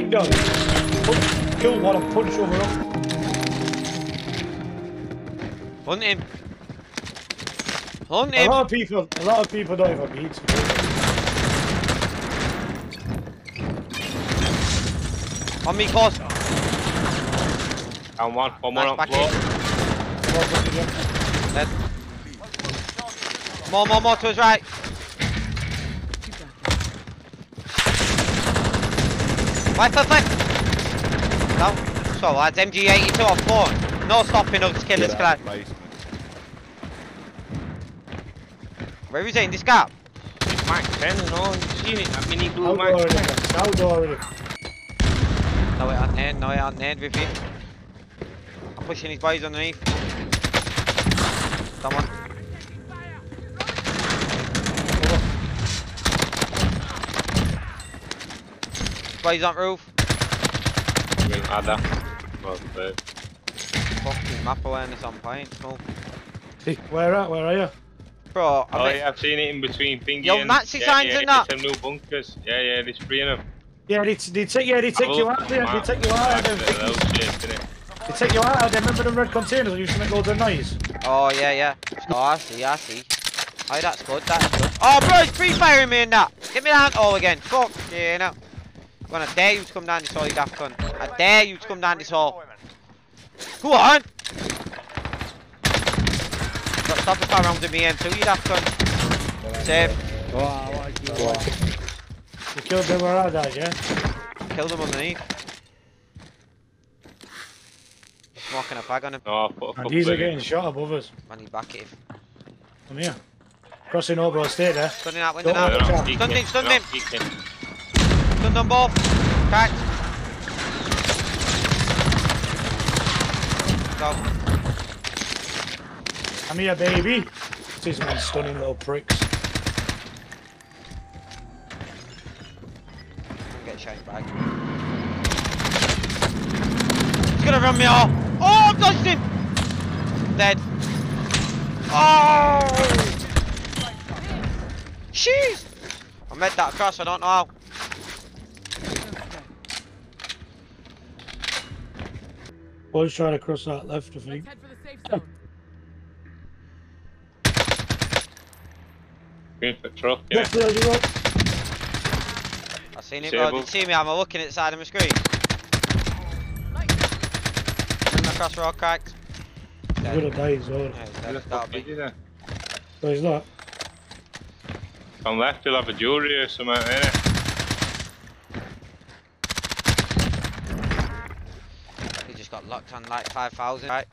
big dog. Kill one and punch over up. Hunt him. Hunt him. A lot of people don't even beat. On me, close. Down one more on floor. Dead. More to his right. Left. Down. So lads, MG82 on floor. No stopping us, killers, guy. Where is he in this gap? It's Mac 10, no, you've seen it, that mini blue Mac 10. Outdoor already. No, it ain't named with you. I'm pushing his boys underneath. Come on. Boys on roof. Ada. Fucking map awareness on point. Cool. Where are you? Bro, yeah, I've seen it in between thingy yo, and... Nazi signs and that. Some new bunkers. Yeah, there's 3 of them. Yeah, they take you out there. They take you out of them. They take you out of them. Remember them red containers that used to make loads of noise? Oh, yeah. Oh, I see. Oh, that's good, Oh, bro, he's free-firing me in that. Get me that hole again. Fuck, yeah, no. I'm gonna dare you to come down this hole, you daft cunt. I dare you to come down this hole. Go on! Got stop the 5 rounds with me M2, you daft cunt. Save. You killed them where I died, yeah? Killed them underneath. Smoking a flag on him. No, and these are getting shot above us. Man, he's back it. Come here. Crossing over, stay there. Stunning that window now. Stunned him. Stunned them both. Cracked. Go. Come here, baby. These men stunning little pricks. Get shot back. He's gonna run me off. Oh, I've dodged him. Dead. Oh. Jeez. I made that across. I don't know how. Boys trying to cross that left, I think. Green for truck, yeah. I seen it, bro. Did you see me? I'm looking at the side of my screen. Running across road, cracked. He's gonna die as well. Yeah, he's dead. So he's not. On left, he'll have a jewellery or something, innit? He just got locked on like 5,000, right?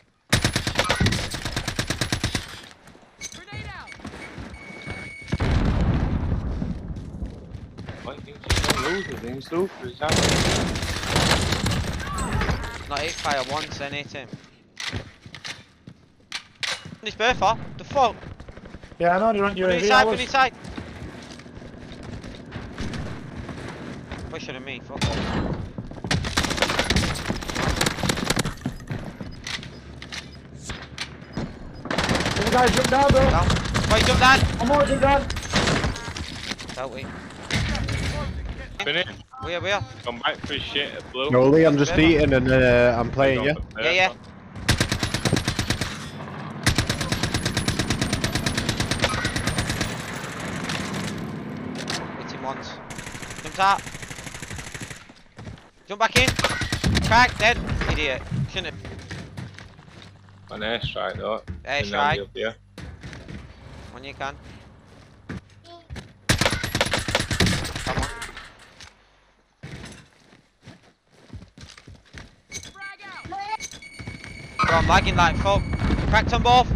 I think she's gonna lose the things though, for example. Not hit fire once, then hit him. This bertha, the fuck? Yeah, I know they run you Put inside. Pushing at me, fuck off. The guy jumped down, bro. Down. Why you jump down? I'm on, jump down. Don't we? Finish. We are. Come back for his shit at blue. No, Lee, I'm just eating and I'm playing, yeah? Yeah. Hit him once. Jumped out. Jump back in. Crack, dead. Idiot. Shouldn't have. An airstrike though. Airstrike. Yeah. When you can. Come on. Bro, I'm lagging like fuck. Cracked on both.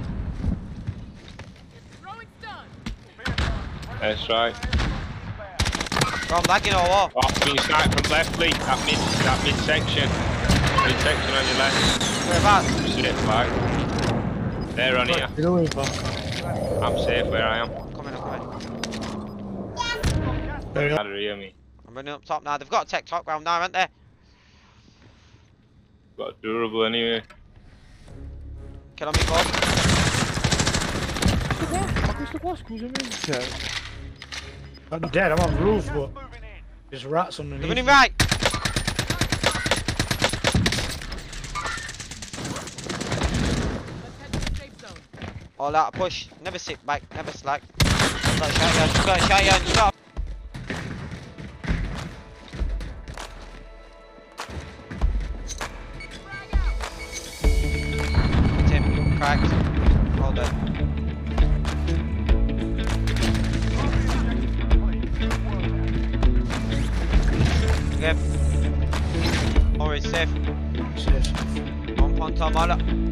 Airstrike. Bro, I'm lagging or what? Oh, being sniped from left, Lee. That midsection. Midsection on your left. Whereabouts? Shit, flag. They're on here. I'm safe where I am. Come in. There you How go. do you hear me? I'm running up top now. They've got to take top ground now, haven't they? Got a durable anyway. Kill on me, boss. I'm dead, I'm on the roof, but there's rats underneath. They're running right. All out push. Never sit back. Never slack. Got a shotgun. Got a shotgun. Got a... Tim. Cracked. All done. Okay. Alright, safe. Safe. One point on Mala.